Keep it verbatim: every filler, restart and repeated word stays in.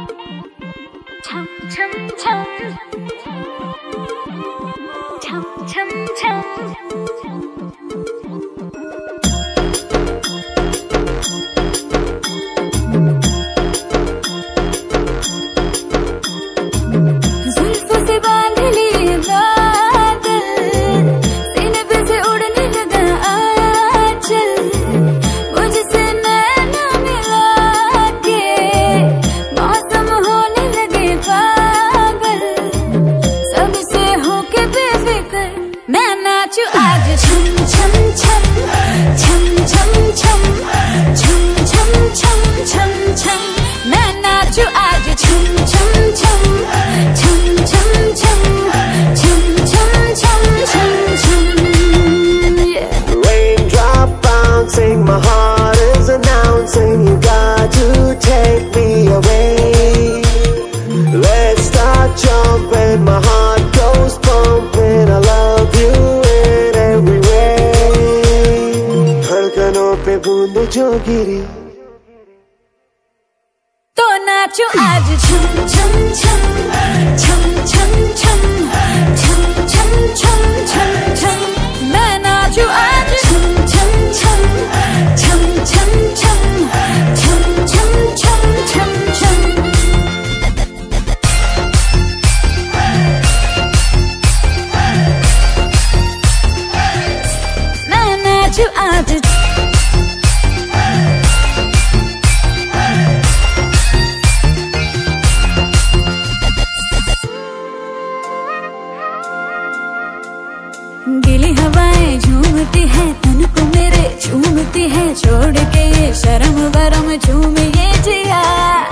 Chham chham chham, chham chham chham. My heart is announcing you got to take me away. Let's start jumping, my heart goes pumping. I love you in every way. धड़कनों पे बूंद जो गिरी तो नाचो आज छम छम छम छम छम छम छम छम छम छम छम मैं नाचो आज छम छम छम छम छम छम छम छम छम छम छम मैं नाचो आज गीली हवाएं झूमती है तन को मेरे चूमती है छोड़ के ये शर्म वरम झूम ये जिया।